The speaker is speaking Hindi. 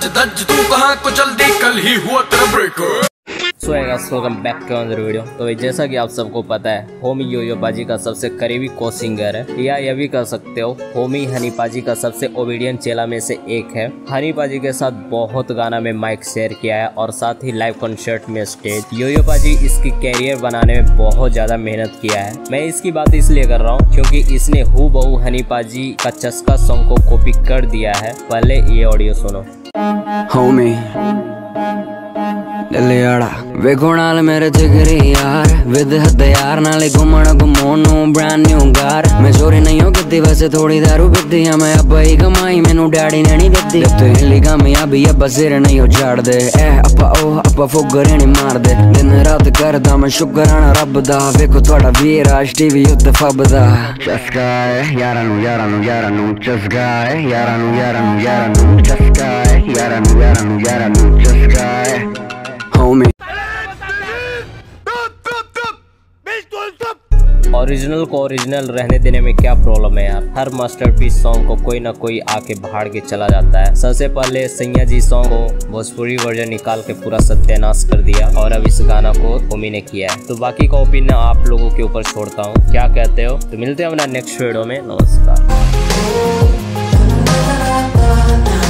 धज धज तू कहाँ को जल्दी, कल ही हुआ तेरा break. So welcome back to another video. तो जैसा कि आप सबको पता है, होमी योयो पाजी का सबसे करीबी को सिंगर है, या ये भी कह सकते हो होमी हनी पाजी का सबसे ओबीडियंट चेला में से एक है। हनी पाजी के साथ बहुत गाना में माइक शेयर किया है और साथ ही लाइव कॉन्सर्ट में स्टेज। योयो पाजी इसकी कैरियर बनाने में बहुत ज्यादा मेहनत किया है। मैं इसकी बात इसलिए कर रहा हूँ क्योंकि इसने हूबहू हनी पाजी का चस्का सॉन्ग को कॉपी कर दिया है। पहले ये ऑडियो सुनो। होमी लियाड़ा वेखो नाल मेरे जिगरी यार, विद हथियार नाले घुमण घुमोनू ब्रांड न्यू कार। मैं चोरी नहीं हो किती वैसे थोड़ी दारू पीती है, मैं अब ही कमाई मैनू डैडी ने नहीं दिती। जब तो हिली कामयाबी अब सिर नहीं हो झाड़ दे, ए अपा ओ अपा फुगरे नहीं मार दे। दिन रात करदा मैं शुकराना रब दा, वेखो थोड़ा वीर आज टीवी उत्ते फबदा। चस्का है यारां नू यारां नू यारां नू, चस्का है यारां नू यारां नू यारां नू, चस्का है यारां नू यारां नू यारां नू, चस्का है होमी। ओरिजिनल को ओरिजिनल रहने देने में क्या प्रॉब्लम है यार। हर मास्टरपीस सॉन्ग को कोई ना कोई आके भाड़ के चला जाता है। सबसे पहले सैया जी सॉन्ग को भोजपुरी वर्जन निकाल के पूरा सत्यानाश कर दिया और अब इस गाना को होमी ने किया है। तो बाकी का ओपिनियन आप लोगों के ऊपर छोड़ता हूँ, क्या कहते हो। तो मिलते हैं अपना नेक्स्ट वीडियो में। नमस्कार।